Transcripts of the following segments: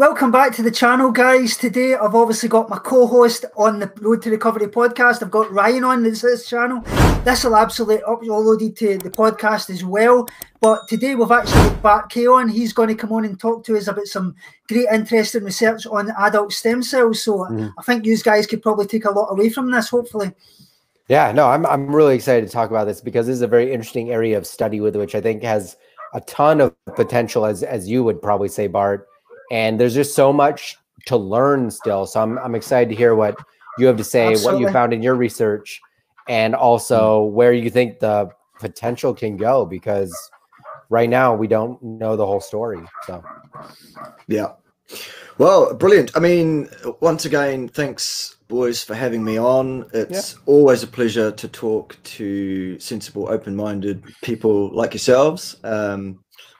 welcome back to the channel, guys. Today I've obviously got my co-host on the Road to Recovery podcast. I've got Ryan on this channel. This will absolutely uploaded to the podcast as well. But today we've actually got Bart on. He's going to come on and talk to us about some great interesting research on adult stem cells. So I think you guys could probably take a lot away from this, hopefully. Yeah, no, I'm really excited to talk about this because this is a very interesting area of study with which I think has a ton of potential, as you would probably say, Bart. And there's just so much to learn still. So I'm excited to hear what you have to say, Absolutely. what you found in your research, and also where you think the potential can go, because right now we don't know the whole story. So yeah. Well, brilliant. I mean, once again, thanks, boys, for having me on. It's always a pleasure to talk to sensible, open-minded people like yourselves. And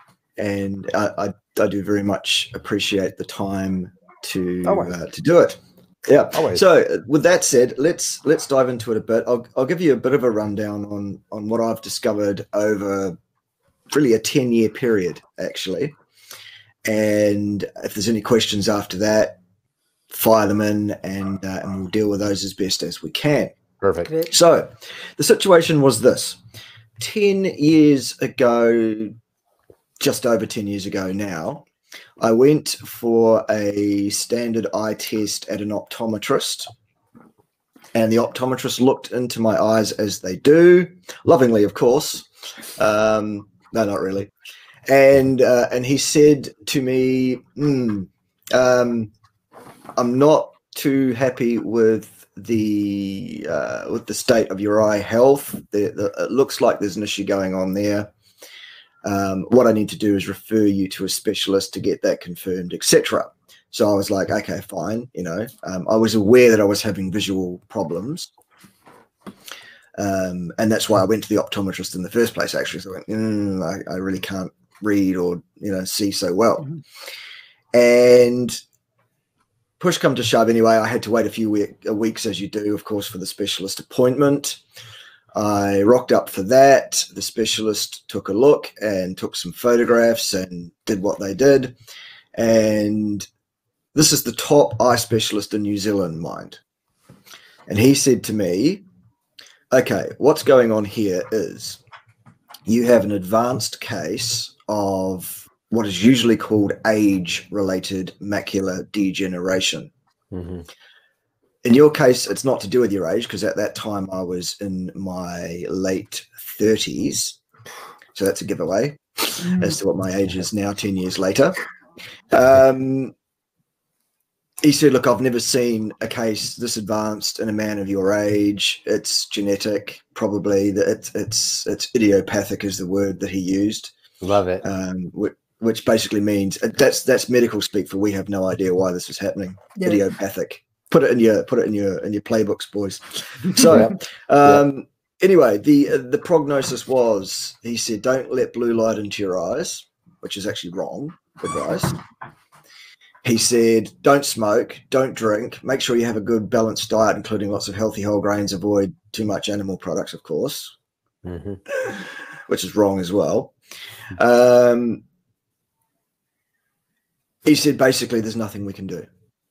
I do very much appreciate the time to do it. Yeah. Always. So with that said, let's dive into it a bit. I'll give you a bit of a rundown on what I've discovered over really a 10-year period, actually. And if there's any questions after that, fire them in, and we'll deal with those as best as we can. Perfect. Great. So the situation was this: 10 years ago, just over 10 years ago now, I went for a standard eye test at an optometrist, and the optometrist looked into my eyes, as they do, lovingly, of course. No, not really. And he said to me, I'm not too happy with the state of your eye health. It looks like there's an issue going on there. What I need to do is refer you to a specialist to get that confirmed, etc. So I was like, okay, fine. You know, I was aware that I was having visual problems. And that's why I went to the optometrist in the first place, actually. So I went, I really can't read or, see so well. And push come to shove anyway, I had to wait a few weeks, as you do, of course, for the specialist appointment. I rocked up for that. The specialist took a look and took some photographs and did what they did. And this is the top eye specialist in New Zealand, mind. And he said to me, okay, what's going on here is you have an advanced case of what is usually called age-related macular degeneration. In your case, it's not to do with your age, because at that time I was in my late 30s. So that's a giveaway as to what my age is now, 10 years later. He said, look, I've never seen a case this advanced in a man of your age. It's genetic, probably. It's idiopathic is the word that he used. Love it. Which basically means that's medical speak for we have no idea why this is happening. Yeah. Idiopathic. Put it in your playbooks, boys. So anyway, the prognosis was, he said, don't let blue light into your eyes, which is actually wrong advice. He said, don't smoke, don't drink, make sure you have a good balanced diet, including lots of healthy whole grains, avoid too much animal products, of course, which is wrong as well. He said, basically, there's nothing we can do.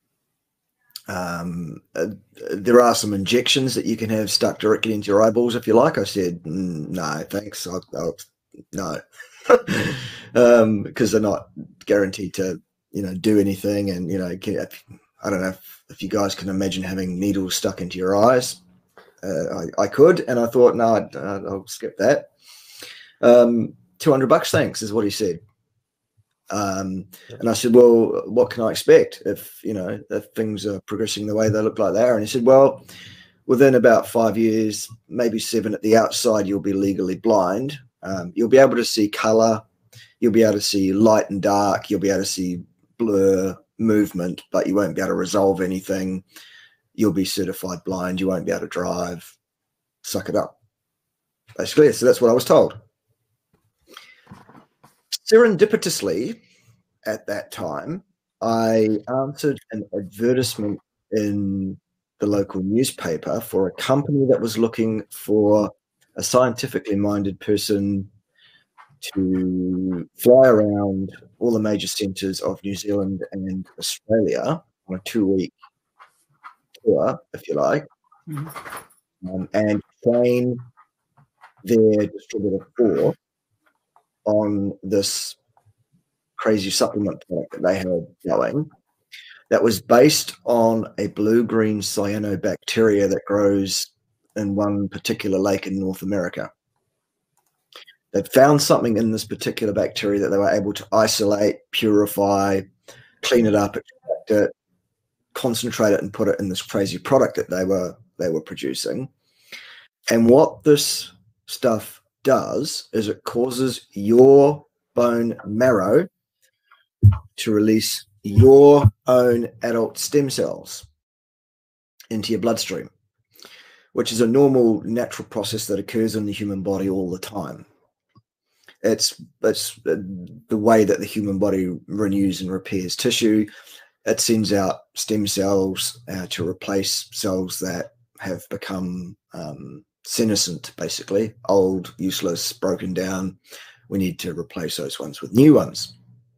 There are some injections that you can have stuck directly into your eyeballs if you like. I said, no, thanks. No, because they're not guaranteed to, do anything. And, I don't know if you guys can imagine having needles stuck into your eyes. I could. And I thought, no, I'll skip that. $200, thanks, is what he said. And I said, well, what can I expect if things are progressing the way they look like they are? And he said, well, within about 5 years, maybe 7 at the outside, you'll be legally blind. You'll be able to see color. You'll be able to see light and dark. You'll be able to see blur, movement, but you won't be able to resolve anything. You'll be certified blind. You won't be able to drive. Suck it up. Basically, so that's what I was told. Serendipitously, at that time, I answered an advertisement in the local newspaper for a company that was looking for a scientifically minded person to fly around all the major centres of New Zealand and Australia on a 2-week tour, if you like, and train their distributor for on this crazy supplement product that they had going that was based on a blue-green cyanobacteria that grows in one particular lake in North America. They found something in this particular bacteria that they were able to isolate, purify, clean it up, extract it, concentrate it, and put it in this crazy product that they were producing. And what this stuff does is it causes your bone marrow to release your own adult stem cells into your bloodstream, which is a normal, natural process that occurs in the human body all the time. It's the way that the human body renews and repairs tissue. It sends out stem cells to replace cells that have become senescent, basically, old, useless, broken down. We need to replace those ones with new ones.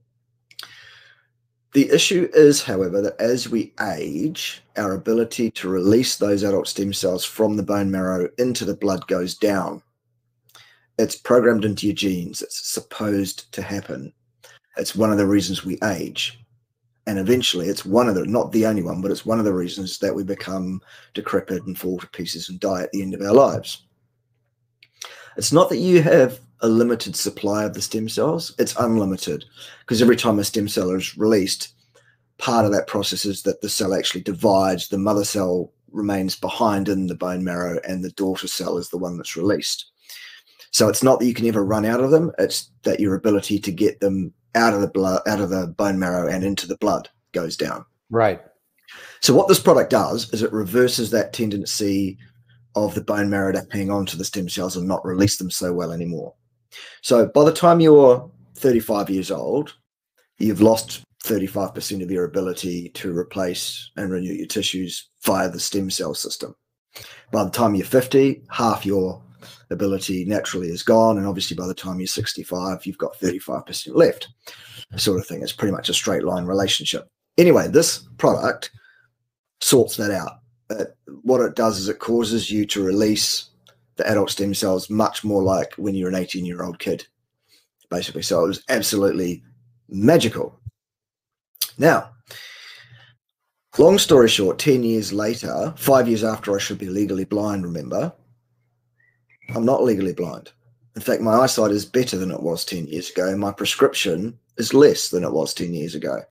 The issue is, however, that as we age, our ability to release those adult stem cells from the bone marrow into the blood goes down. It's programmed into your genes. It's supposed to happen. It's one of the reasons we age. And eventually, it's one of the, not the only one, but it's one of the reasons that we become decrepit and fall to pieces and die at the end of our lives. It's not that you have a limited supply of the stem cells. It's unlimited, because every time a stem cell is released, part of that process is that the cell actually divides. The mother cell remains behind in the bone marrow, and the daughter cell is the one that's released. So it's not that you can ever run out of them. It's that your ability to get them out of the blood, out of the bone marrow and into the blood goes down. Right. So what this product does is it reverses that tendency of the bone marrow to hang on to the stem cells and not release them so well anymore. So by the time you're 35 years old, you've lost 35% of your ability to replace and renew your tissues via the stem cell system. By the time you're 50, half your ability naturally is gone, and obviously by the time you're 65, you've got 35% left, sort of thing. It's pretty much a straight line relationship. Anyway, this product sorts that out. What it does is it causes you to release the adult stem cells much more like when you're an 18-year-old kid, basically. So it was absolutely magical. Now, long story short, 10 years later, 5 years after I should be legally blind, remember, I'm not legally blind. In fact, my eyesight is better than it was 10 years ago, and my prescription is less than it was 10 years ago.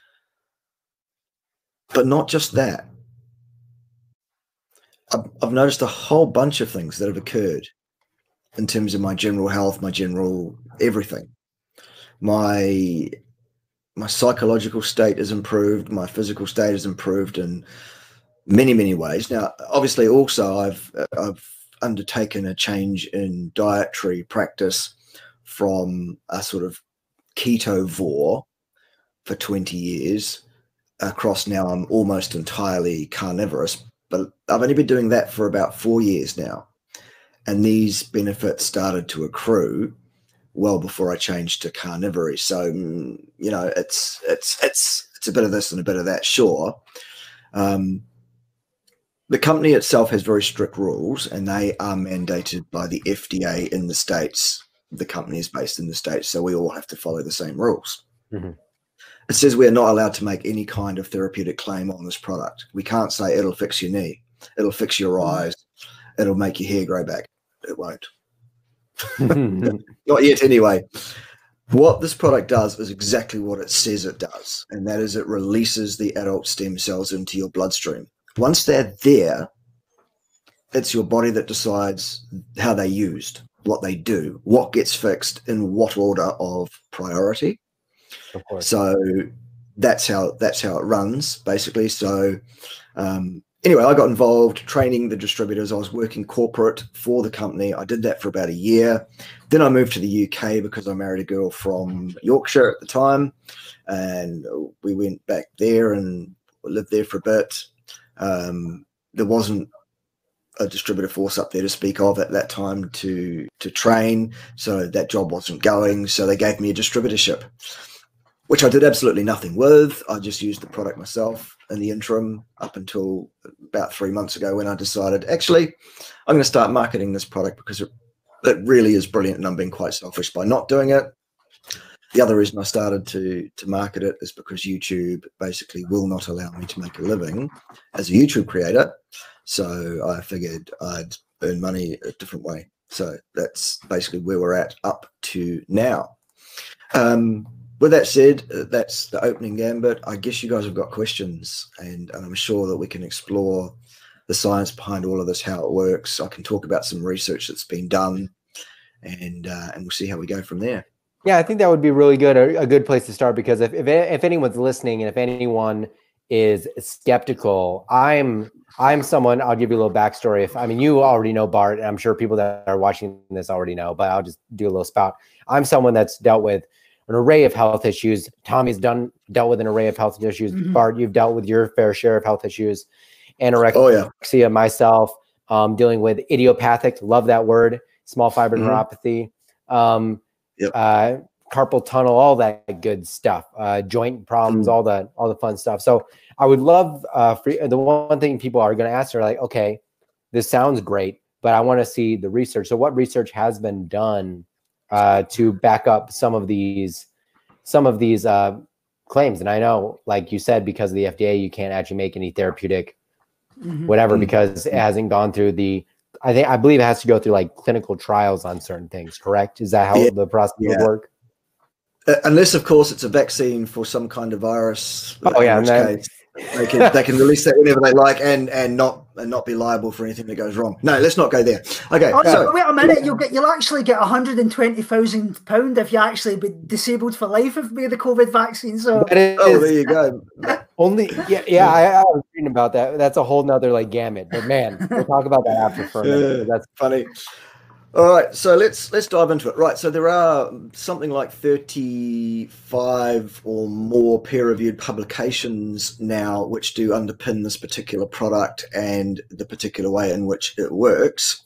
But not just that. I've noticed a whole bunch of things that have occurred in terms of my general health, my general everything. My psychological state is improved. My physical state is improved in many, many ways. Now, obviously, also I've undertaken a change in dietary practice from a sort of ketovore for 20 years across. Now I'm almost entirely carnivorous, but I've only been doing that for about 4 years now. And these benefits started to accrue well before I changed to carnivory. So, you know, it's a bit of this and a bit of that, sure. The company itself has very strict rules, and they are mandated by the FDA in the States. The company is based in the States, so we all have to follow the same rules. Mm-hmm. It says we're not allowed to make any kind of therapeutic claim on this product. We can't say it'll fix your knee, it'll fix your eyes, it'll make your hair grow back. It won't. Not yet, anyway. What this product does is exactly what it says it does, and that is it releases the adult stem cells into your bloodstream. Once they're there, it's your body that decides how they're used, what they do, what gets fixed in what order of priority. Of course. So that's how it runs, basically. So anyway, I got involved training the distributors. I was working corporate for the company. I did that for about a year. Then I moved to the UK because I married a girl from Yorkshire at the time, and we went back there and lived there for a bit. There wasn't a distributor force up there to speak of at that time to train, so that job wasn't going. So they gave me a distributorship. which I did absolutely nothing with. I just used the product myself in the interim up until about 3 months ago, when I decided, actually, I'm going to start marketing this product because it really is brilliant, and I'm being quite selfish by not doing it. The other reason I started to market it is because YouTube basically will not allow me to make a living as a YouTube creator. So I figured I'd earn money a different way. So that's basically where we're at up to now. With that said, that's the opening gambit. I guess you guys have got questions, and I'm sure that we can explore the science behind all of this, how it works. I can talk about some research that's been done, and we'll see how we go from there. Yeah, I think that would be really good, a good place to start, because if anyone's listening, and if anyone is skeptical, I'm someone, I'll give you a little backstory. I mean, you already know Bart, and I'm sure people that are watching this already know, but I'll just do a little spout. I'm someone that's dealt with an array of health issues. Tommy's dealt with an array of health issues. Mm-hmm. Bart, you've dealt with your fair share of health issues. Anorexia, myself, dealing with idiopathic, love that word, small fiber neuropathy, carpal tunnel, all that good stuff, joint problems, all the fun stuff. So I would love the one thing people are going to ask are like, okay, this sounds great, but I want to see the research. So what research has been done to back up some of these claims? And I know, like you said, because of the FDA, you can't actually make any therapeutic whatever, because it hasn't gone through I believe it has to go through like clinical trials on certain things, correct? Is that how the process would work? Unless, of course, it's a vaccine for some kind of virus. Oh yeah, they can release that whenever they like, and not be liable for anything that goes wrong. No, let's not go there. Okay. So wait a minute, you'll actually get £120,000 if you actually be disabled for life with the COVID vaccine. So there you go. Only I was reading about that. That's a whole nother like gamut. But man, we'll talk about that after for a minute. That's funny. All right, so let's dive into it. Right, so there are something like 35 or more peer-reviewed publications now which do underpin this particular product and the particular way in which it works.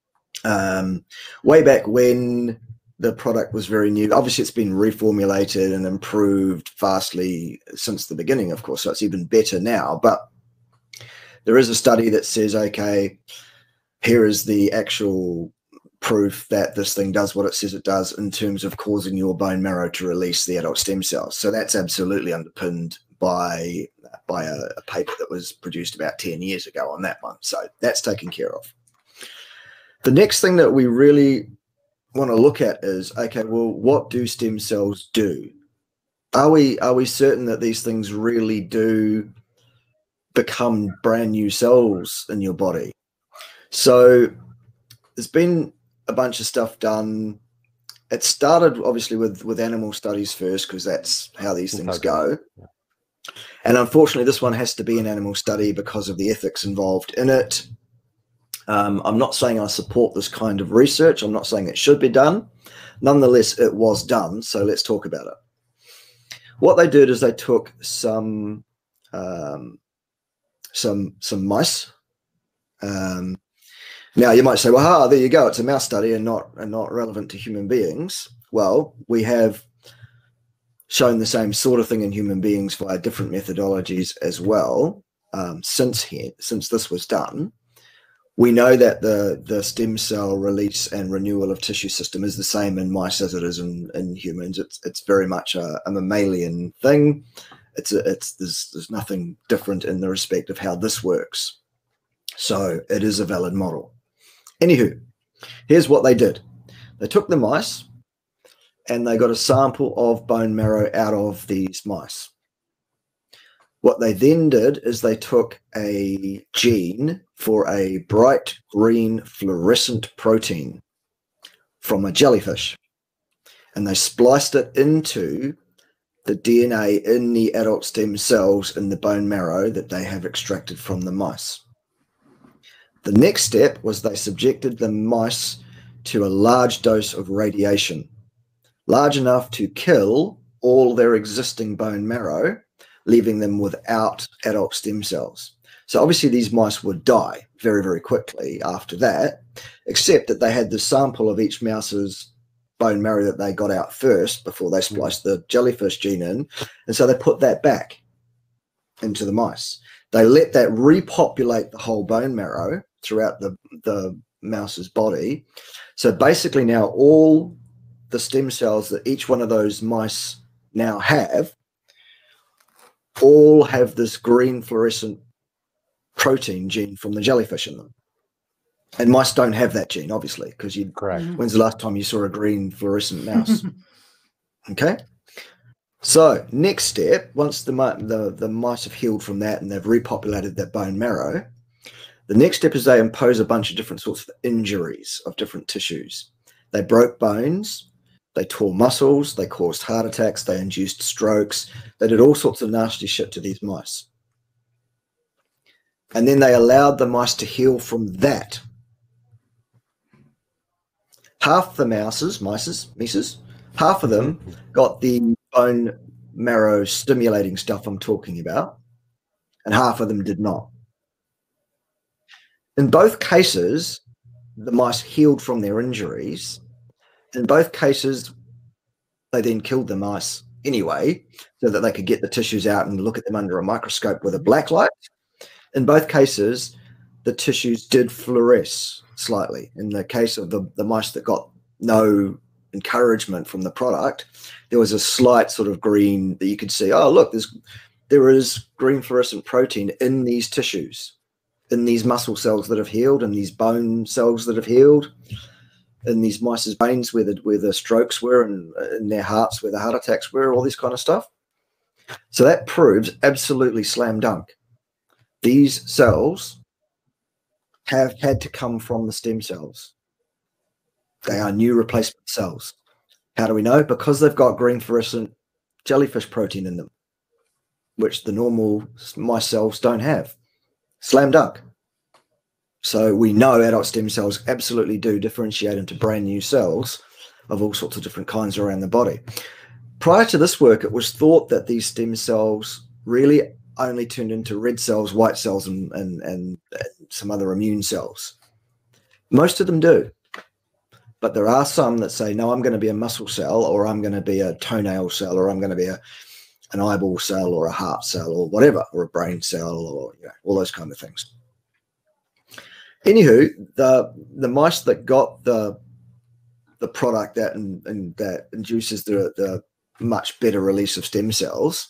Way back when the product was very new, obviously it's been reformulated and improved vastly since the beginning, of course, so it's even better now. But there is a study that says, okay, here is the actual proof that this thing does what it says it does in terms of causing your bone marrow to release the adult stem cells. So that's absolutely underpinned by a paper that was produced about 10 years ago on that one. So that's taken care of. The next thing that we really want to look at is, okay, well, what do stem cells do? Are we certain that these things really do become brand new cells in your body? So there's been a bunch of stuff done. It started obviously with animal studies first, because that's how these things go. And unfortunately, this one has to be an animal study because of the ethics involved in it. I'm not saying I support this kind of research. I'm not saying it should be done. Nonetheless, it was done. So let's talk about it. What they did is they took some mice. Now you might say, well, there you go. It's a mouse study and not relevant to human beings. Well, we have shown the same sort of thing in human beings via different methodologies as well. Since this was done, we know that the stem cell release and renewal of tissue system is the same in mice as it is in humans. It's very much a mammalian thing. There's nothing different in the respect of how this works. So it is a valid model. Anywho, here's what they did. They took the mice and they got a sample of bone marrow out of these mice. What they then did is they took a gene for a bright green fluorescent protein from a jellyfish, and they spliced it into the DNA in the adult stem cells in the bone marrow that they have extracted from the mice. The next step was they subjected the mice to a large dose of radiation, large enough to kill all their existing bone marrow, leaving them without adult stem cells. So obviously these mice would die very, very quickly after that, except that they had the sample of each mouse's bone marrow that they got out first before they spliced the jellyfish gene in. And so they put that back into the mice. They let that repopulate the whole bone marrow throughout the mouse's body. So basically now all the stem cells that each one of those mice now have all have this green fluorescent protein gene from the jellyfish in them. And mice don't have that gene, obviously, because you. Correct. When's the last time you saw a green fluorescent mouse? Okay. So next step, once the mice have healed from that and they've repopulated that bone marrow, the next step is they impose a bunch of different sorts of injuries of different tissues. They broke bones, they tore muscles, they caused heart attacks, they induced strokes, they did all sorts of nasty shit to these mice. And then they allowed the mice to heal from that. Half the mice, half of them got the bone marrow stimulating stuff I'm talking about, and half of them did not. In both cases, the mice healed from their injuries. In both cases, they then killed the mice anyway, so that they could get the tissues out and look at them under a microscope with a black light. In both cases, the tissues did fluoresce slightly. In the case of the mice that got no encouragement from the product, there was a slight sort of green that you could see, oh, look, there is green fluorescent protein in these tissues, in these muscle cells that have healed, in these bone cells that have healed, in these mice's brains where the strokes were, and in their hearts where the heart attacks were, all this kind of stuff. So that proves absolutely slam dunk. These cells have had to come from the stem cells. They are new replacement cells. How do we know? Because they've got green fluorescent jellyfish protein in them, which the normal mice cells don't have. Slam dunk. So we know adult stem cells absolutely do differentiate into brand new cells of all sorts of different kinds around the body. Prior to this work, it was thought that these stem cells really only turned into red cells, white cells, and some other immune cells. Most of them do. But there are some that say, no, I'm going to be a muscle cell, or I'm going to be a toenail cell, or I'm going to be an eyeball cell, or a heart cell, or whatever, or a brain cell, or all those kind of things. Anywho, the mice that got the product that and that induces the much better release of stem cells,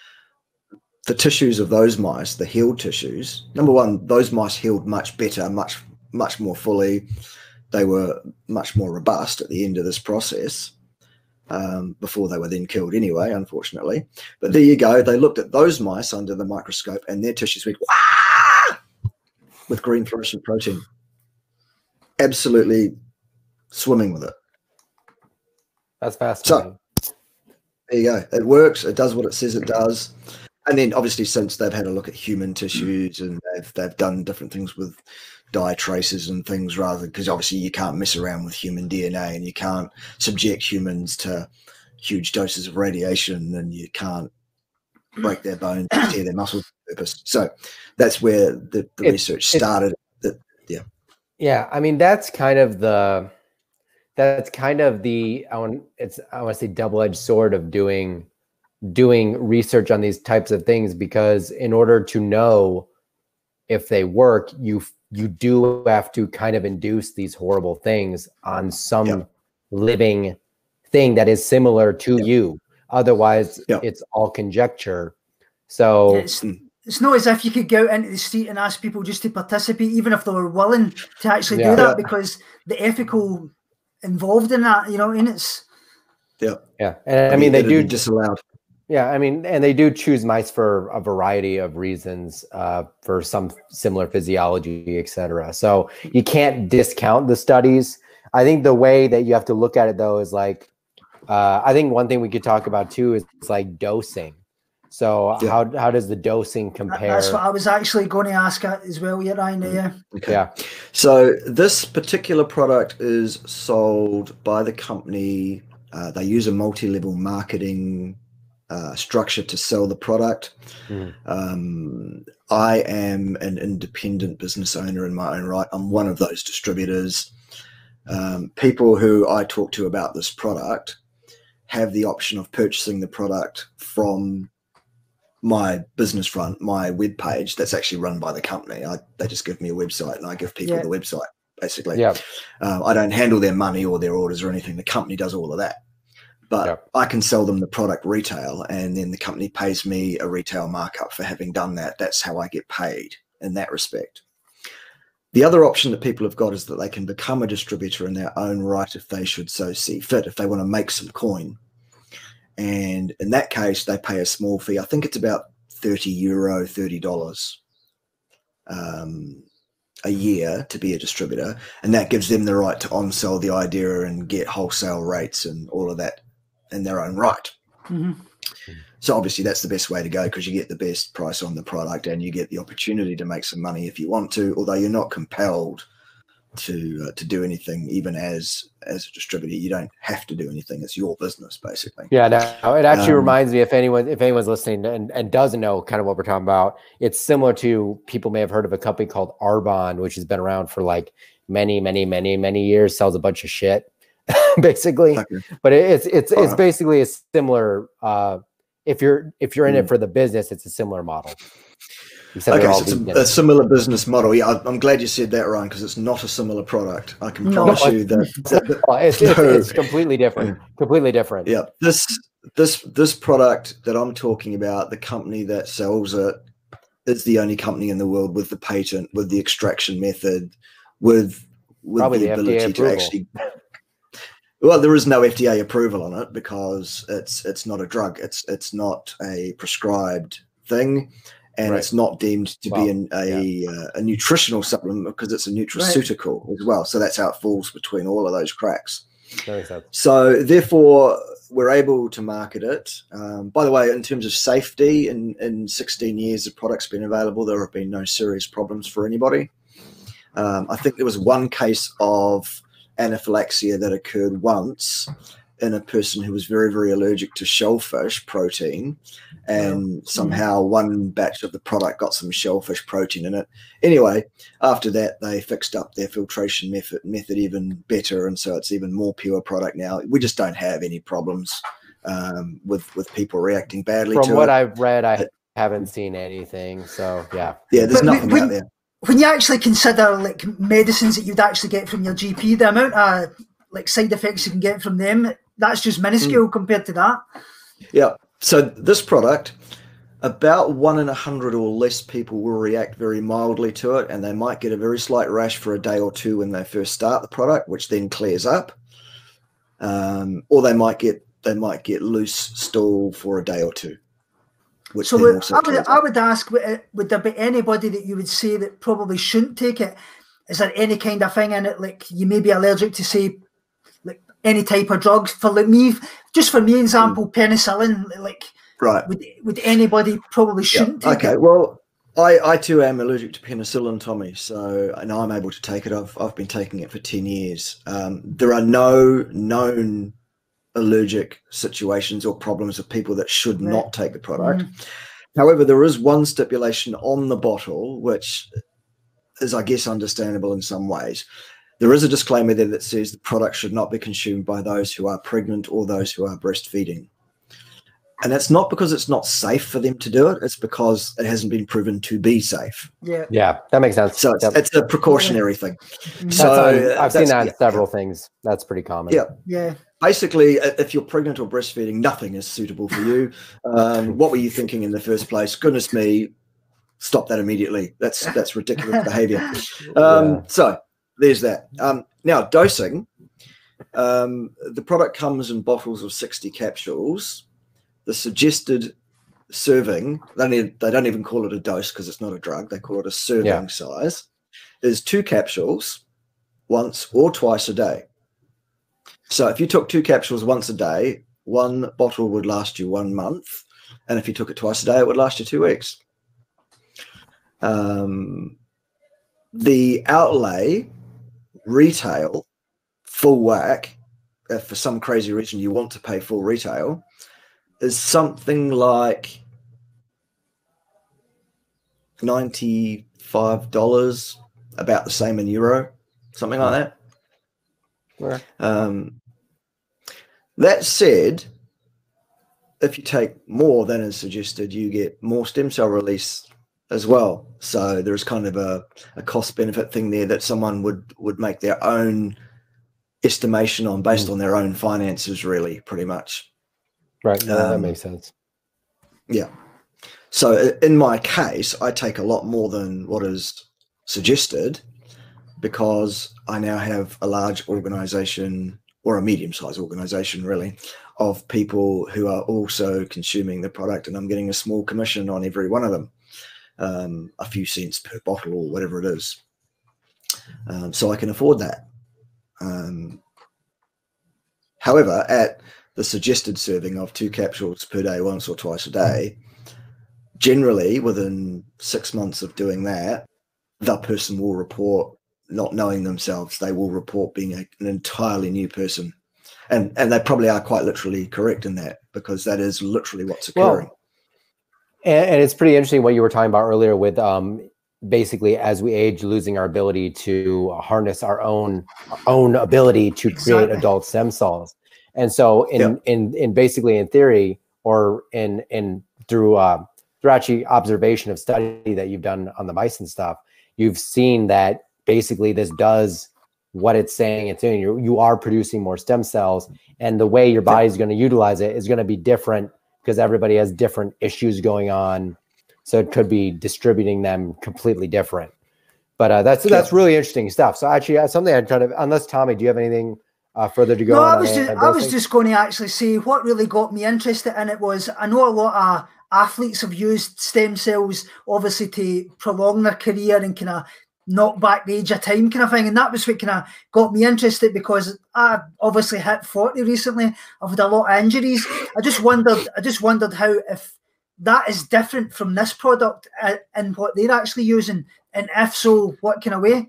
the tissues of those mice, the healed tissues, number one, those mice healed much better, much more fully. They were much more robust at the end of this process, before they were then killed anyway, unfortunately. But there you go. They looked at those mice under the microscope, and their tissues went, wah! With green fluorescent protein. Absolutely swimming with it. That's fascinating. So there you go. It works. It does what it says it does. And then obviously since they've had a look at human tissues, and they've done different things with dye traces and things, rather, because obviously you can't mess around with human DNA, and you can't subject humans to huge doses of radiation, and you can't break their bones, tear their muscles on purpose. So that's where the research started. Yeah, I mean, that's kind of the I want to say double-edged sword of doing research on these types of things, because in order to know if they work, you do have to kind of induce these horrible things on some living thing that is similar to you. Otherwise, it's all conjecture. So it's not as if you could go out into the street and ask people just to participate, even if they were willing to actually do that, because the ethical involved in that, and it's and I mean they do disallowed. Yeah, I mean, and they do choose mice for a variety of reasons, for some similar physiology, etc. So you can't discount the studies. I think the way that you have to look at it, though, is like, I think one thing we could talk about too is like dosing. So how does the dosing compare? That's what I was actually going to ask as well, Ryan. Okay. Yeah. So this particular product is sold by the company. They use a multi-level marketing structure to sell the product. I am an independent business owner in my own right. I'm one of those distributors. People who I talk to about this product have the option of purchasing the product from my business front, my web page that's actually run by the company. They just give me a website and I give people the website, basically. Yeah. I don't handle their money or their orders or anything. The company does all of that. But I can sell them the product retail, and then the company pays me a retail markup for having done that. That's how I get paid in that respect. The other option that people have got is that they can become a distributor in their own right if they should so see fit, if they want to make some coin. And in that case, they pay a small fee. I think it's about €30, $30 a year to be a distributor. And that gives them the right to on-sell the idea and get wholesale rates and all of that in their own right. Mm-hmm. So obviously that's the best way to go, because you get the best price on the product and you get the opportunity to make some money if you want to, although you're not compelled to do anything. Even as a distributor, you don't have to do anything. It's your business, basically. Yeah, no, it actually reminds me, if anyone's listening and doesn't know kind of what we're talking about, it's similar to, people may have heard of a company called Arbonne, which has been around for like many years, sells a bunch of shit. Basically, but it's basically a similar. If you're in it for the business, it's a similar model. Okay, so it's a similar business model. Yeah, I'm glad you said that, Ryan, because it's not a similar product. I can promise you that. It's completely different. Completely different. Yeah, this product that I'm talking about, the company that sells it is the only company in the world with the patent, with the extraction method, with probably the ability to actually. Well, there is no FDA approval on it because it's not a drug. It's not a prescribed thing, and it's not deemed to be a nutritional supplement because it's a nutraceutical as well. So that's how it falls between all of those cracks. So therefore, we're able to market it. By the way, in terms of safety, in 16 years the product's been available, there have been no serious problems for anybody. I think there was one case of anaphylaxia that occurred once in a person who was very, very allergic to shellfish protein, and somehow one batch of the product got some shellfish protein in it. Anyway, after that, they fixed up their filtration method even better, and so it's even more pure product now. We just don't have any problems with people reacting badly to it. From what I've read, I haven't seen anything. So yeah, there's nothing out there. When you actually consider like medicines that you'd actually get from your GP, the amount of like side effects you can get from them, that's just minuscule compared to that. Yeah. So this product, about 1 in 100 or less people will react very mildly to it, and they might get a very slight rash for a day or two when they first start the product, which then clears up. Or they might get loose stool for a day or two. So I would ask, would there be anybody that you would say that probably shouldn't take it? Is there any kind of thing in it, like you may be allergic to, say, like any type of drugs? For like me, just for me, example, penicillin. Like, would anybody probably shouldn't take it? Okay, well, I too am allergic to penicillin, Tommy. So, and I'm able to take it. I've been taking it for 10 years. There are no known allergic situations or problems of people that should not take the product. However, there is one stipulation on the bottle, which is, I guess, understandable in some ways. There is a disclaimer there that says the product should not be consumed by those who are pregnant or those who are breastfeeding. And that's not because it's not safe for them to do it. It's because it hasn't been proven to be safe. Yeah, that makes sense. So it's a precautionary thing. So I've seen that in several things. That's pretty common. Yeah. Basically, if you're pregnant or breastfeeding, nothing is suitable for you. What were you thinking in the first place? Goodness me, stop that immediately. That's ridiculous behavior. So there's that. Now, dosing. The product comes in bottles of 60 capsules. The suggested serving, they don't even call it a dose because it's not a drug. They call it a serving size, is 2 capsules once or twice a day. So if you took 2 capsules once a day, 1 bottle would last you 1 month. And if you took it twice a day, it would last you 2 weeks. The outlay, retail, full whack, if for some crazy reason you want to pay full retail, is something like $95, about the same in euro, something like that. Right. That said, if you take more than is suggested, you get more stem cell release as well. So there's kind of a cost benefit thing there that someone would make their own estimation on based on their own finances, really, pretty much. Right. No, that makes sense. Yeah. So in my case, I take a lot more than what is suggested because I now have a large organization, or a medium-sized organization, really, of people who are also consuming the product, and I'm getting a small commission on every one of them, a few cents per bottle or whatever it is. So I can afford that. However, at the suggested serving of 2 capsules per day, once or twice a day, generally within 6 months of doing that, the person will report not knowing themselves. They will report being an entirely new person. And they probably are quite literally correct in that, because that is literally what's occurring. Well, and it's pretty interesting what you were talking about earlier with basically, as we age, losing our ability to harness our own ability to create adult stem cells. And so in basically in theory, or in through actually observation of study that you've done on the mice and stuff, you've seen that basically this does what it's saying it's doing. You are producing more stem cells, and the way your body is going to utilize it is going to be different because everybody has different issues going on. So it could be distributing them completely different. But that's really interesting stuff. So actually, something I'm trying to, unless Tommy, do you have anything further to go? No, I was just going to actually say what really got me interested in it was, I know a lot of athletes have used stem cells obviously to prolong their career and kind of knock back the age of time kind of thing, and that was what kind of got me interested, because I obviously hit 40 recently. I've had a lot of injuries. I just wondered how, if that is different from this product and what they're actually using, and if so, what kind of way?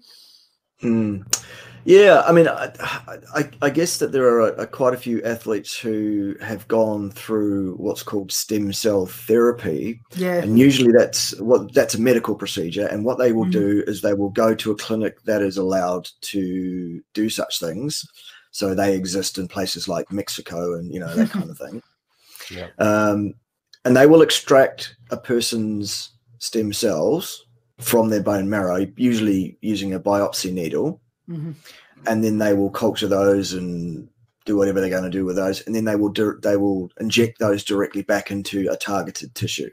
Yeah, I mean, I guess that there are quite a few athletes who have gone through what's called stem cell therapy. Yeah. And usually that's a medical procedure. And what they will do is they will go to a clinic that is allowed to do such things. So they exist in places like Mexico and, that kind of thing. Yeah. And they will extract a person's stem cells from their bone marrow, usually using a biopsy needle. And then they will culture those and do whatever they're going to do with those, and then they will inject those directly back into a targeted tissue.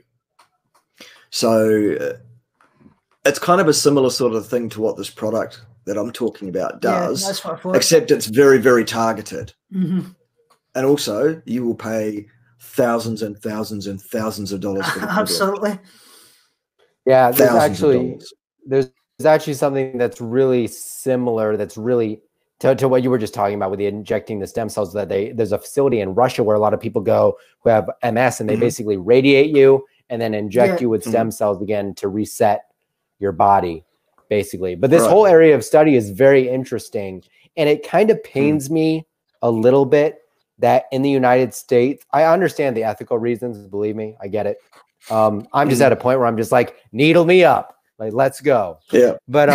So it's kind of a similar sort of thing to what this product that I'm talking about does, that's what I thought. Except it's very, very targeted. And also, you will pay thousands and thousands and thousands of dollars for the product. Absolutely. Yeah, there's actually something that's really similar, that's really to what you were just talking about with the injecting the stem cells. That there's a facility in Russia where a lot of people go who have MS, and they basically radiate you and then inject you with stem cells again to reset your body, basically. But this whole area of study is very interesting, and it kind of pains me a little bit that in the United States, I understand the ethical reasons, believe me, I get it. I'm just at a point where I'm just like, needle me up. Like, let's go. Yeah. But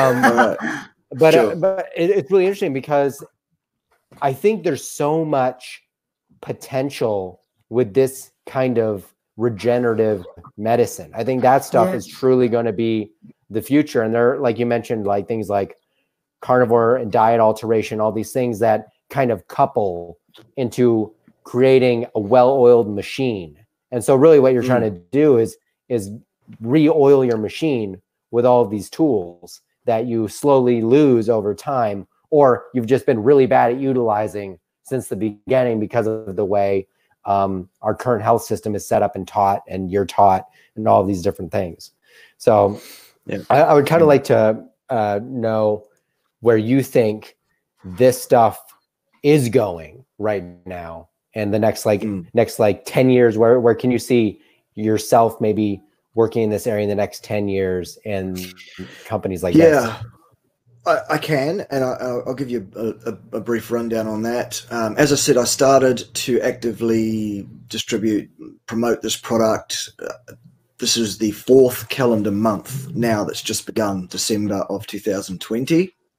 but it's really interesting because I think there's so much potential with this kind of regenerative medicine. I think that stuff is truly going to be the future. And there, like you mentioned, like things like carnivore and diet alteration, all these things that kind of couple into creating a well-oiled machine. And so really what you're trying to do is re-oil your machine with all of these tools that you slowly lose over time, or you've just been really bad at utilizing since the beginning because of the way our current health system is set up and taught, and you're taught, and all of these different things. So I would kind of like to know where you think this stuff is going right now, and the next 10 years, where can you see yourself maybe working in this area in the next 10 years and companies like this? I can, and I'll give you a brief rundown on that. As I said, I started to actively promote this product. This is the 4th calendar month now that's just begun, December of 2020.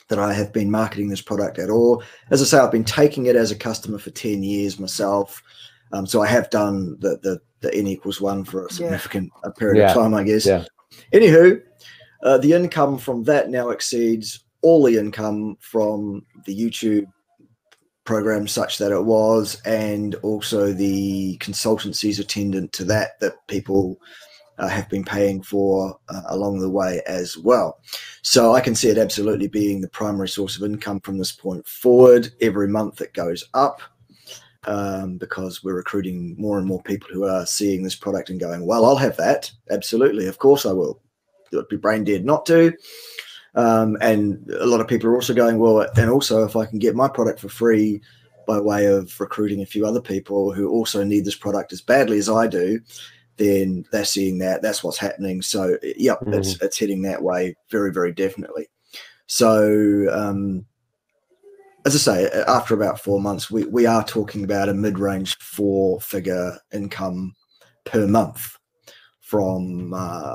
that I have been marketing this product at all. As I say, I've been taking it as a customer for 10 years myself. So I have done the N=1 for a significant period of time, I guess. Yeah. Anywho, the income from that now exceeds all the income from the YouTube program, such that it was, and also the consultancies attendant to that people have been paying for along the way as well. So I can see it absolutely being the primary source of income from this point forward. Every month it goes up because we're recruiting more and more people who are seeing this product and going, well, I'll have that. Absolutely. Of course I will. It would be brain dead not to. And a lot of people are also going, well, and also if I can get my product for free by way of recruiting a few other people who also need this product as badly as I do, then they're seeing that. That's what's happening. So, yep, it's heading that way very, very definitely. So, as I say, after about 4 months, we are talking about a mid-range 4-figure income per month from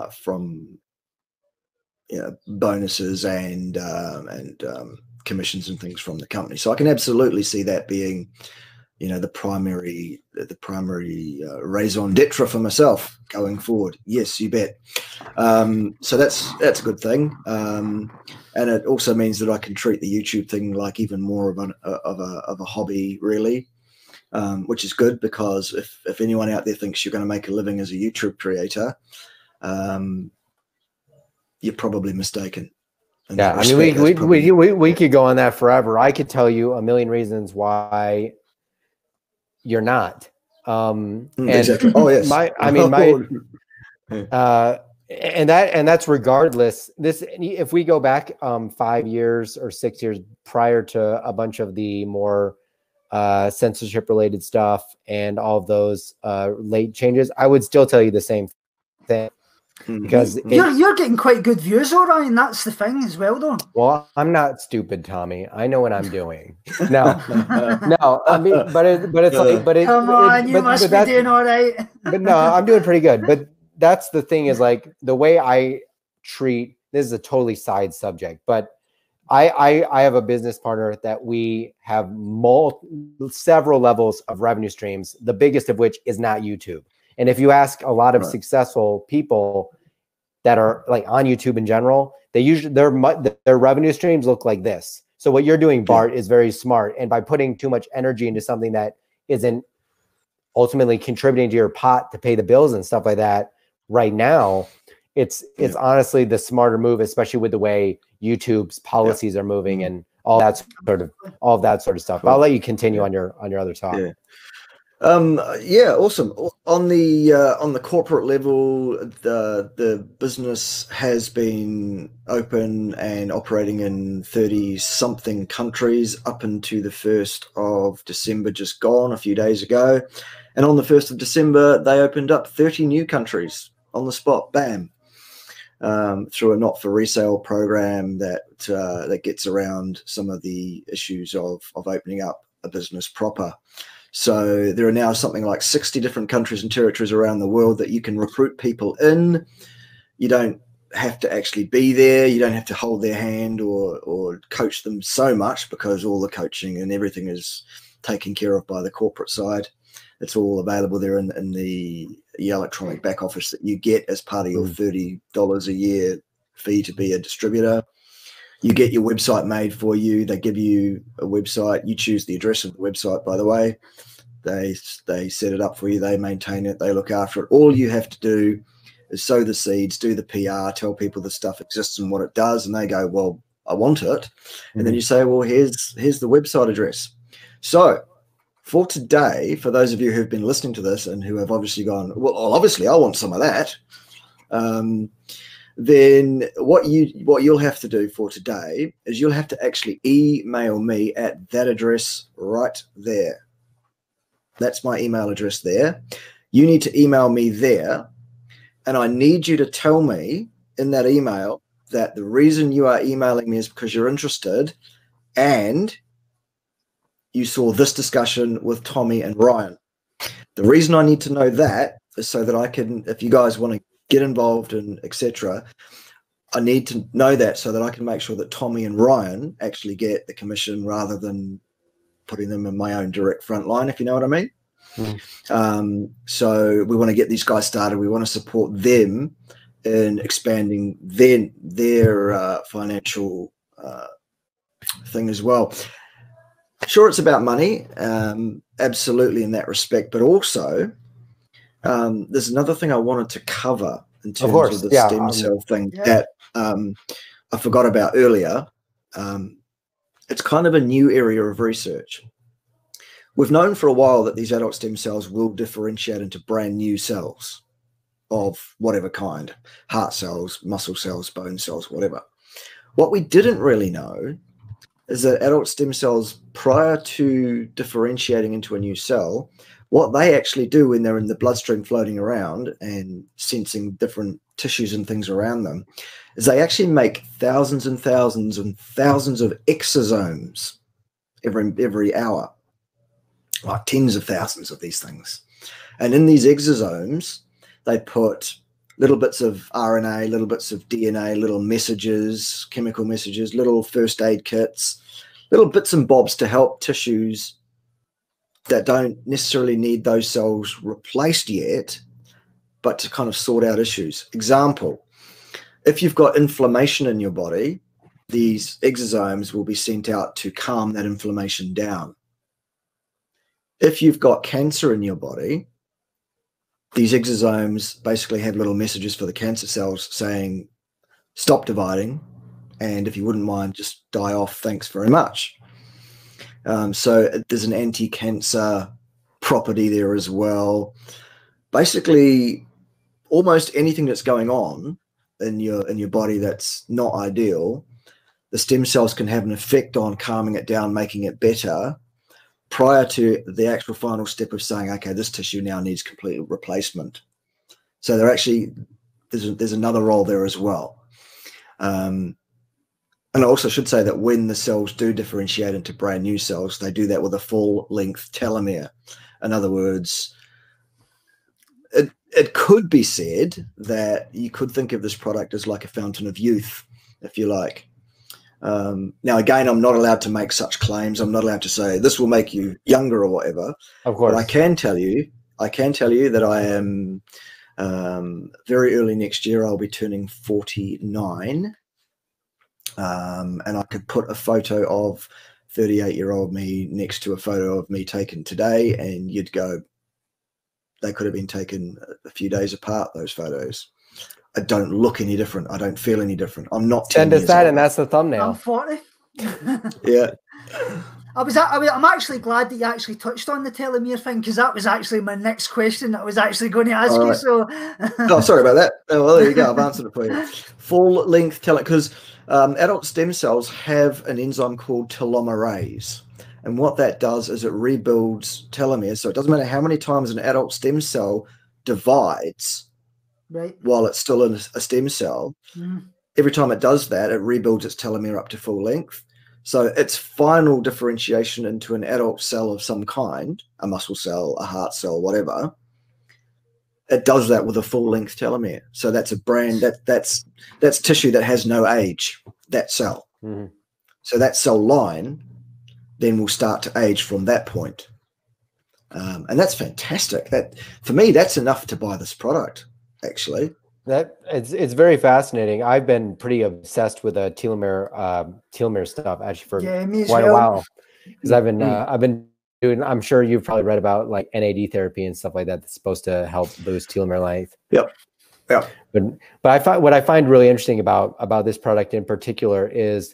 bonuses and commissions and things from the company. So I can absolutely see that being, the primary raison d'etre for myself going forward. Yes, you bet. So that's a good thing, and it also means that I can treat the YouTube thing like even more of a hobby, really, which is good, because if anyone out there thinks you're going to make a living as a YouTube creator, you're probably mistaken. Yeah, I mean, we could go on that forever. I could tell you a million reasons why you're not. Exactly. Oh yes. And that's regardless. If we go back 5 years or 6 years prior to a bunch of the more censorship related stuff and all of those late changes, I would still tell you the same thing. Because you're getting quite good views, Orion. That's the thing as well, though. Well, I'm not stupid, Tommy. I know what I'm doing. No, I mean, come on, you must be doing all right. But no, I'm doing pretty good. But that's the thing, is like the way I treat this is a totally side subject, but I have a business partner that we have several levels of revenue streams. The biggest of which is not YouTube. And if you ask a lot of successful people that are like on YouTube in general, they usually their revenue streams look like this. So what you're doing, Bart, is very smart. And by putting too much energy into something that isn't ultimately contributing to your pot to pay the bills and stuff like that, right now, it's honestly the smarter move, especially with the way YouTube's policies are moving and all that sort of stuff. But I'll let you continue on your other talk. Awesome. On the corporate level, the business has been open and operating in 30-something countries up into the 1st of December, just gone a few days ago. And on the 1st of December, they opened up 30 new countries on the spot, bam, through a not-for-resale program that gets around some of the issues of opening up a business proper. So there are now something like 60 different countries and territories around the world that you can recruit people in. You don't have to actually be there. You don't have to hold their hand or coach them so much, because all the coaching and everything is taken care of by the corporate side. It's all available there in the electronic back office that you get as part of your $30 a year fee to be a distributor. You get your website made for you. They give you a website. You choose the address of the website, by the way. They set it up for you. They maintain it. They look after it. All you have to do is sow the seeds, do the PR, tell people the stuff exists and what it does, and they go, well, I want it. And then you say, well, here's the website address. So for today, for those of you who've been listening to this and who have obviously gone, well, obviously I want some of that, then what you'll have to do for today is you'll have to actually email me at that address right there. That's my email address there. You need to email me there, and I need you to tell me in that email that the reason you are emailing me is because you're interested and you saw this discussion with Tommy and Ryan. The reason I need to know that is so that I can, if you guys want to get involved and etc., I need to know that so that I can make sure that Tommy and Ryan actually get the commission rather than putting them in my own direct front line, if you know what I mean. So we want to get these guys started. We want to support them in expanding their financial thing as well. Sure, it's about money, absolutely in that respect, but also there's another thing I wanted to cover in terms of the stem cell thing that I forgot about earlier. It's kind of a new area of research. We've known for a while that these adult stem cells will differentiate into brand new cells of whatever kind, heart cells, muscle cells, bone cells, whatever. What we didn't really know is that adult stem cells, prior to differentiating into a new cell, what they actually do when they're in the bloodstream floating around and sensing different tissues and things around them, is they actually make thousands and thousands and thousands of exosomes every hour, like tens of thousands of these things. And in these exosomes, they put little bits of RNA, little bits of DNA, little messages, chemical messages, little first aid kits, little bits and bobs to help tissues that don't necessarily need those cells replaced yet, but to kind of sort out issues. Example, if you've got inflammation in your body, these exosomes will be sent out to calm that inflammation down. If you've got cancer in your body, these exosomes basically have little messages for the cancer cells saying, stop dividing, and if you wouldn't mind, just die off, thanks very much. So there's an anti-cancer property there as well. Basically, almost anything that's going on in your body that's not ideal, the stem cells can have an effect on calming it down, making it better, prior to the actual final step of saying, okay, this tissue now needs complete replacement. So they're actually, there's another role there as well. And I also should say that when the cells do differentiate into brand new cells, they do that with a full-length telomere. In other words, it could be said that you could think of this product as like a fountain of youth, if you like. Now, again, I'm not allowed to make such claims. I'm not allowed to say this will make you younger or whatever. Of course. But I can tell you that I am very early next year, I'll be turning 49. And I could put a photo of 38-year-old me next to a photo of me taken today, and you'd go, they could have been taken a few days apart, those photos. I don't look any different. I don't feel any different. I'm not 10 years old. And that's the thumbnail. I'm 40. Yeah. I'm actually glad that you actually touched on the telomere thing, because that was actually my next question that I was actually going to ask you. So, oh, sorry about that. Oh, well, there you go. I've answered it for you. Full-length telomere, because adult stem cells have an enzyme called telomerase, and what that does is it rebuilds telomeres. So it doesn't matter how many times an adult stem cell divides, right, while it's still in a stem cell. Every time it does that, it rebuilds its telomere up to full length. So its final differentiation into an adult cell of some kind, a muscle cell, a heart cell, whatever, it does that with a full-length telomere. So that's a brand that's tissue that has no age, that cell. So that cell line then will start to age from that point. And that's fantastic. That, for me, that's enough to buy this product, actually. That it's very fascinating. I've been pretty obsessed with the telomere stuff actually for quite a while, because I've been doing. I'm sure you've probably read about like NAD therapy and stuff like that that's supposed to help boost telomere length. Yep. But what I find really interesting about this product in particular is,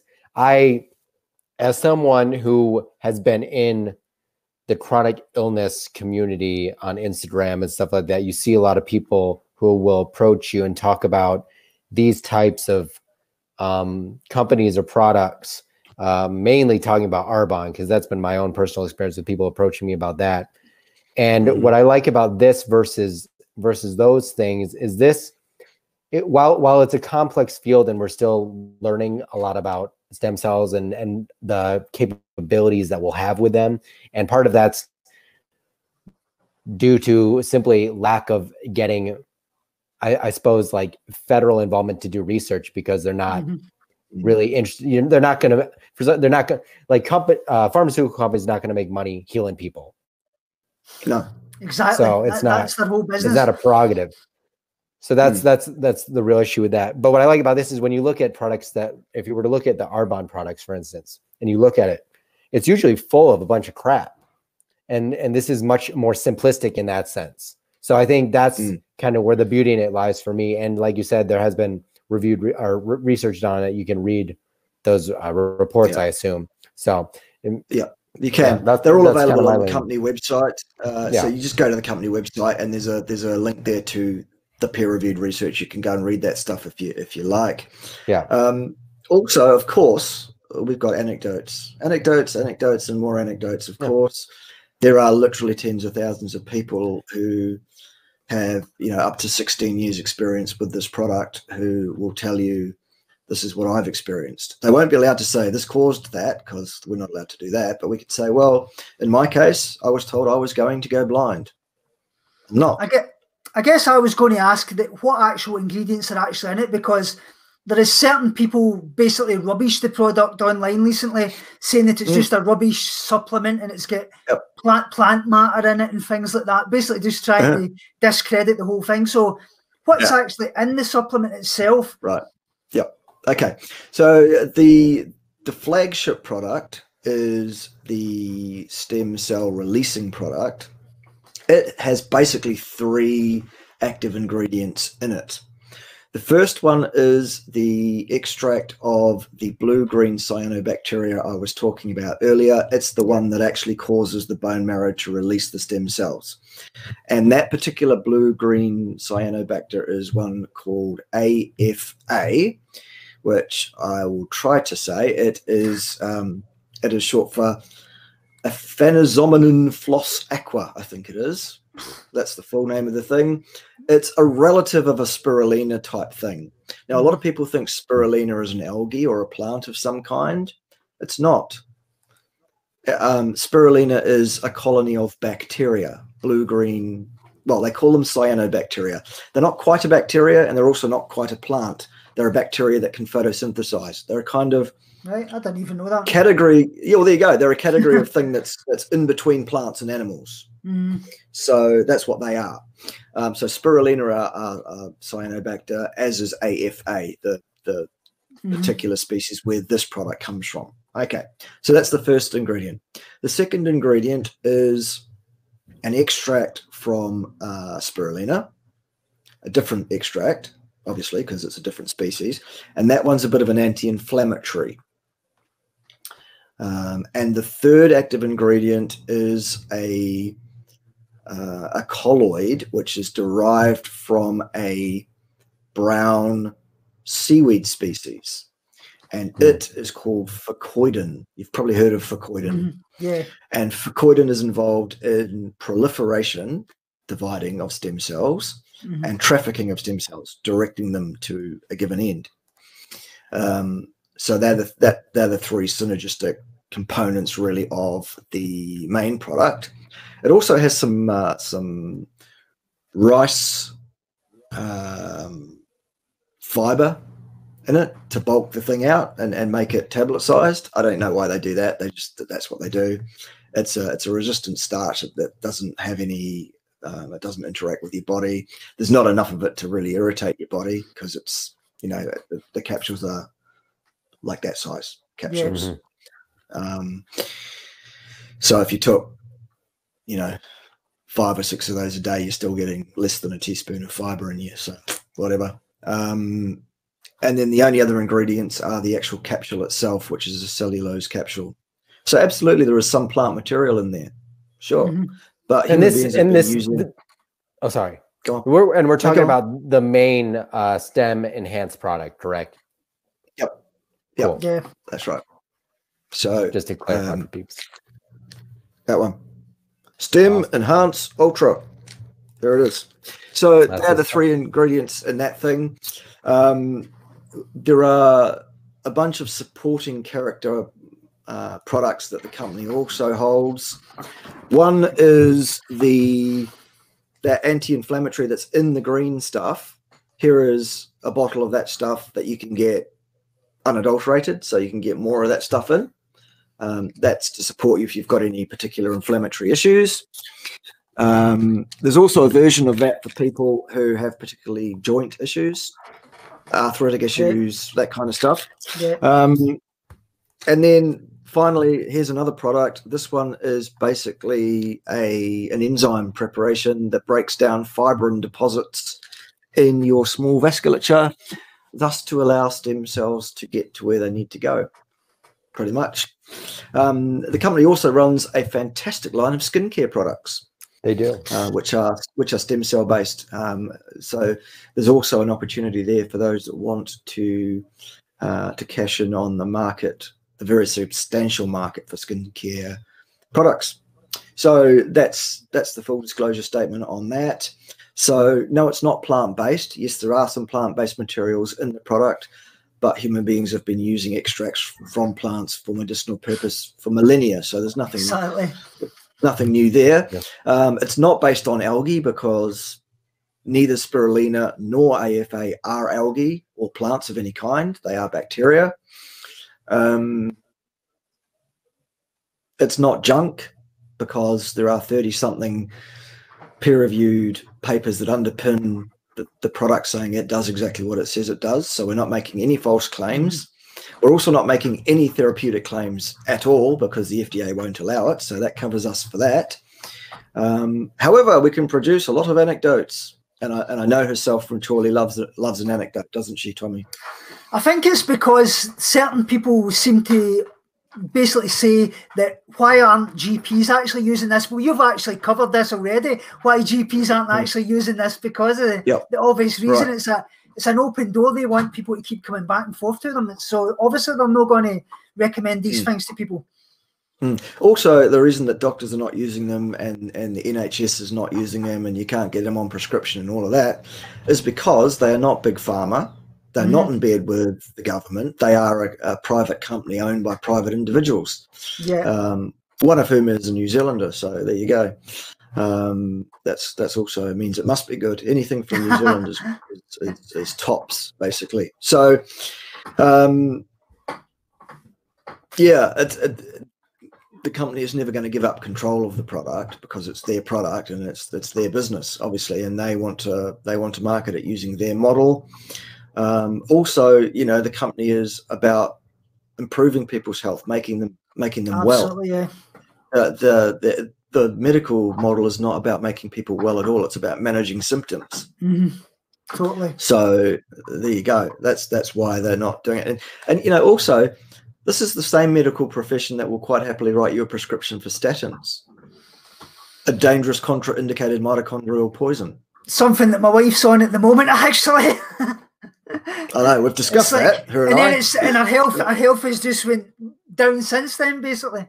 as someone who has been in the chronic illness community on Instagram and stuff like that, you see a lot of people who will approach you and talk about these types of companies or products, mainly talking about Arbonne, because that's been my own personal experience with people approaching me about that. And what I like about this versus those things is this, while it's a complex field and we're still learning a lot about stem cells and the capabilities that we'll have with them, and part of that's due to simply lack of getting I suppose, like federal involvement to do research, because they're not really interested. You know, they're not going to, like pharmaceutical companies not going to make money healing people. No, exactly. So it's that's their whole business. It's not a prerogative. So that's the real issue with that. But what I like about this is when you look at products that, if you were to look at the Arbonne products, for instance, and you look at it, it's usually full of a bunch of crap. And this is much more simplistic in that sense. So I think that's kind of where the beauty in it lies for me. And like you said, there has been research done on it. You can read those reports, I assume. So yeah, you can. They're all available on the company website. So you just go to the company website, and there's a link there to the peer-reviewed research. You can go and read that stuff if you like. Yeah. Also, of course, we've got anecdotes, and more anecdotes. Of course, there are literally tens of thousands of people who have, up to 16 years experience with this product, who will tell you, this is what I've experienced. They won't be allowed to say this caused that, because we're not allowed to do that. But we could say, well, in my case, I was told I was going to go blind. I'm not. I guess I was going to ask that what actual ingredients are actually in it, because there is certain people basically rubbish the product online recently, saying that it's just a rubbish supplement and it's got plant matter in it and things like that. Basically just trying to discredit the whole thing. So what's actually in the supplement itself? Right. Yep. Okay. So the flagship product is the stem cell releasing product. It has basically 3 active ingredients in it. The first one is the extract of the blue-green cyanobacteria I was talking about earlier. It's the one that actually causes the bone marrow to release the stem cells. And that particular blue-green cyanobacter is one called AFA, which I will try to say. It is short for Aphanizomenon floss aqua, I think it is. That's the full name of the thing. It's a relative of a spirulina type thing. Now, a lot of people think spirulina is an algae or a plant of some kind. It's not. Spirulina is a colony of bacteria, blue-green. Well, they call them cyanobacteria. They're not quite a bacteria, and they're also not quite a plant. They're a bacteria that can photosynthesize. They're a kind of right. I didn't even know that category. Yeah, well, there you go. They're a category of thing that's in between plants and animals. So that's what they are. So spirulina are cyanobacter, as is AFA, the particular species where this product comes from. Okay, so that's the first ingredient. The second ingredient is an extract from spirulina, a different extract, obviously, because it's a different species, and that one's a bit of an anti-inflammatory. And the third active ingredient is a colloid, which is derived from a brown seaweed species, and it is called fucoidin. You've probably heard of fucoidin. Yeah. And fucoidin is involved in proliferation, dividing of stem cells, and trafficking of stem cells, directing them to a given end. So they're the 3 synergistic components, really, of the main product. It also has some rice fiber in it to bulk the thing out and make it tablet sized. I don't know why they do that. That's what they do. It's a resistant starch that doesn't have any. It doesn't interact with your body. There's not enough of it to really irritate your body, because it's the capsules are like that size capsules. So if you took 5 or 6 of those a day, you're still getting less than a teaspoon of fiber in you. So whatever. And then the only other ingredients are the actual capsule itself, which is a cellulose capsule. So absolutely, there is some plant material in there, sure. But oh, sorry. Go on. We're talking about the main stem enhanced product, correct? Yep. Cool. Yeah, that's right. So just to clarify for peeps, that one, stem enhance ultra. There it is. So they're the 3 ingredients in that thing. There are a bunch of supporting character products that the company also holds. One is that anti-inflammatory that's in the green stuff. here is a bottle of that stuff that you can get unadulterated, so you can get more of that stuff in. That's to support you if you've got any particular inflammatory issues. There's also a version of that for people who have particularly joint issues, arthritic issues, that kind of stuff. And then finally, here's another product. This one is basically an enzyme preparation that breaks down fibrin deposits in your small vasculature, thus to allow stem cells to get to where they need to go, pretty much. The company also runs a fantastic line of skincare products. They do, which are stem cell based. So there's also an opportunity there for those that want to cash in on the market, the very substantial market for skincare products. So that's the full disclosure statement on that. So no, it's not plant-based. Yes, there are some plant-based materials in the product, but human beings have been using extracts from plants for medicinal purpose for millennia. So there's nothing new there. It's not based on algae because neither spirulina nor AFA are algae or plants of any kind. They are bacteria. It's not junk because there are 30-something peer-reviewed papers that underpin the product saying it does exactly what it says it does. So we're not making any false claims. We're also not making any therapeutic claims at all because the FDA won't allow it. So that covers us for that. However, we can produce a lot of anecdotes. And I know herself from Chorley loves an anecdote, doesn't she, Tommy? I think it's because certain people seem to basically say that why aren't GPs actually using this? Well, you've actually covered this already. Why GPs aren't actually using this because of the obvious reason. Right. It's an open door. They want people to keep coming back and forth to them. So obviously they're not going to recommend these things to people. Also, the reason that doctors are not using them and the NHS is not using them and you can't get them on prescription and all of that is because they are not big pharma. They're not in bed with the government. They are a private company owned by private individuals. One of whom is a New Zealander. So there you go. That's also means it must be good. Anything from New Zealand is tops, basically. So, the company is never going to give up control of the product because it's their product and it's their business, obviously, and they want to market it using their model. Also, the company is about improving people's health, making them Absolutely, well. The medical model is not about making people well at all. It's about managing symptoms. Totally. So there you go. That's why they're not doing it. And also, this is the same medical profession that will quite happily write you a prescription for statins, a dangerous contraindicated mitochondrial poison. Something that my wife's on at the moment, actually. I know, we've discussed that. Her and I. And our health has just went down since then, basically.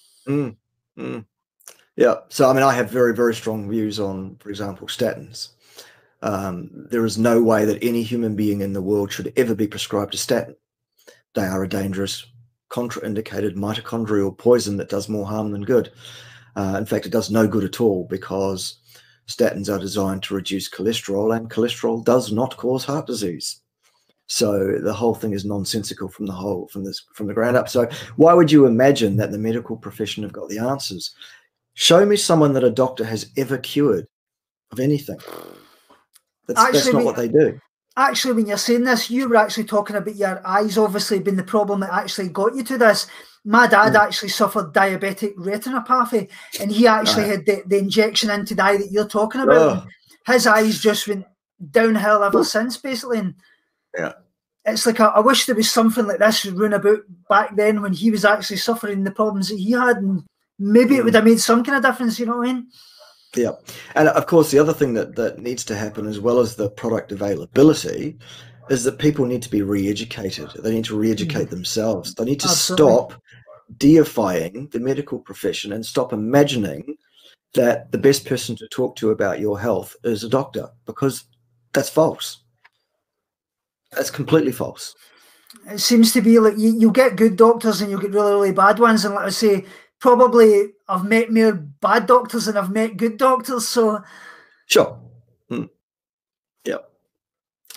Yeah. So, I mean, I have very, very strong views on, for example, statins. There is no way that any human being in the world should ever be prescribed a statin. They are a dangerous, contraindicated mitochondrial poison that does more harm than good. In fact, it does no good at all because statins are designed to reduce cholesterol, and cholesterol does not cause heart disease. So the whole thing is nonsensical from the ground up. So why would you imagine that the medical profession have got the answers? Show me someone that a doctor has ever cured of anything. That's not what they do. Actually, when you're saying this, you were actually talking about your eyes obviously being the problem that actually got you to this. My dad actually suffered diabetic retinopathy, and he actually had the injection into the eye that you're talking about. His eyes just went downhill ever since, basically. And it's like I wish there was something like this run about back then when he was actually suffering the problems that he had, and maybe it would have made some kind of difference, you know what I mean? Yeah. And of course, the other thing that needs to happen, as well as the product availability, is that people need to be re-educated. They need to re-educate themselves. They need to stop deifying the medical profession and stop imagining that the best person to talk to about your health is a doctor, because that's false. That's completely false. It seems to be like you'll get good doctors and you'll get really, really bad ones. And like I say, probably I've met more bad doctors than I've met good doctors. So sure. Yeah.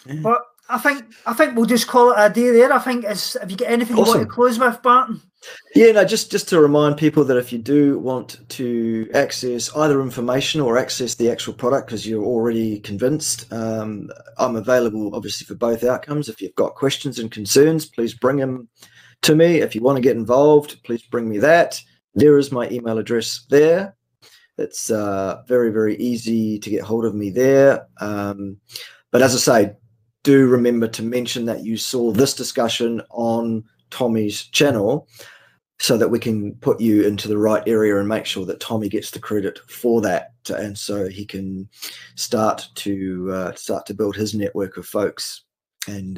But I think we'll just call it a day there. I think have you got anything you want to close with, Barton? Yeah, no, just to remind people that if you do want to access either information or access the actual product because you're already convinced, I'm available obviously for both outcomes. If you've got questions and concerns, please bring them to me. If you want to get involved, please bring me that. There is my email address there. It's very, very easy to get hold of me there. But as I say, do remember to mention that you saw this discussion on Tommy's channel so that we can put you into the right area and make sure that Tommy gets the credit for that, and so he can start to build his network of folks and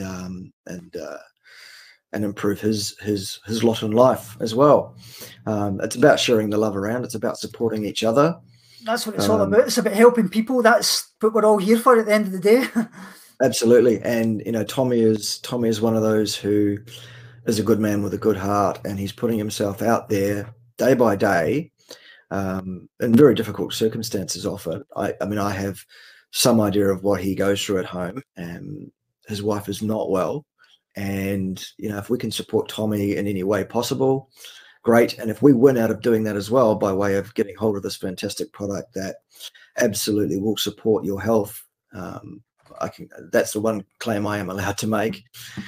improve his lot in life as well. It's about sharing the love around. It's about supporting each other. That's what it's all about. It's about helping people. That's what we're all here for at the end of the day. Absolutely. And Tommy is one of those who is a good man with a good heart, and he's putting himself out there day by day in very difficult circumstances often. I mean, I have some idea of what he goes through at home, and his wife is not well. And, if we can support Tommy in any way possible, great. And if we win out of doing that as well by way of getting hold of this fantastic product that absolutely will support your health, that's the one claim I am allowed to make.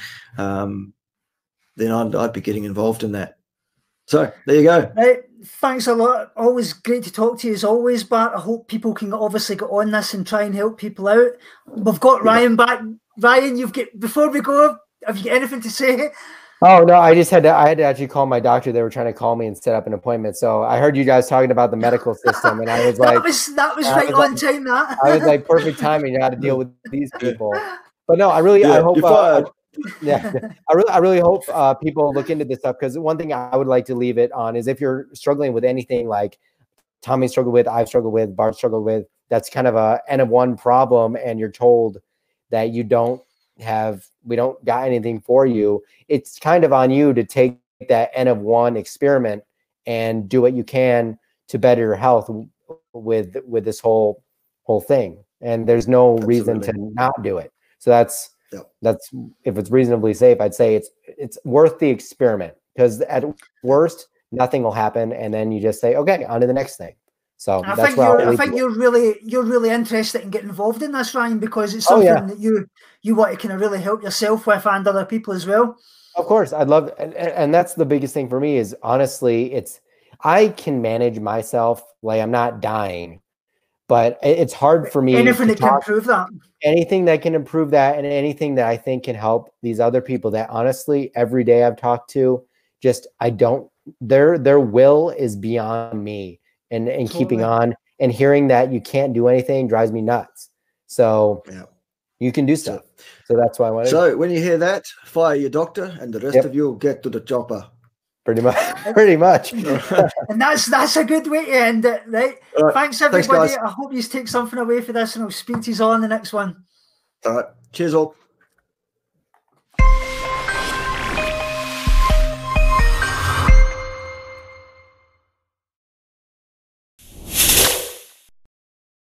Then I'd be getting involved in that. So there you go. Thanks a lot. Always great to talk to you as always, Bart. I hope people can obviously get on this and try and help people out. We've got Ryan back. Ryan, before we go, have you got anything to say? Oh no, I had to actually call my doctor. They were trying to call me and set up an appointment. So I heard you guys talking about the medical system, and I was like, that was right on time. That I was like, perfect timing. How to deal with these people. But no, I hope. I really hope people look into this stuff, because one thing I would like to leave it on is if you're struggling with anything like Tommy struggled with, I've struggled with, Bart struggled with, that's kind of a N of one problem, and you're told that we don't got anything for you. It's kind of on you to take that N of one experiment and do what you can to better your health with this whole thing. And there's no reason to not do it. So that's if it's reasonably safe, I'd say it's worth the experiment, because at worst nothing will happen, and then you just say, okay, on to the next thing. So I think you're really interested in getting involved in this, Ryan, because it's something that you want to kind of really help yourself with and other people as well. Of course, I'd love, and that's the biggest thing for me is, honestly, I can manage myself. Like, I'm not dying, but it's hard for me. Anything that can improve that. Anything that can improve that, and anything that I think can help these other people that, honestly, every day I've talked to, their will is beyond me, and totally. Keeping on and hearing that you can't do anything drives me nuts. So you can do stuff. So that's why I wanted. So when you hear that, fire your doctor, and the rest of you will get to the chopper. Pretty much. And that's a good way to end it, right? Thanks, everybody. Thanks, I hope you take something away for this, and I'll speak to you all on the next one. All right. Cheers, all.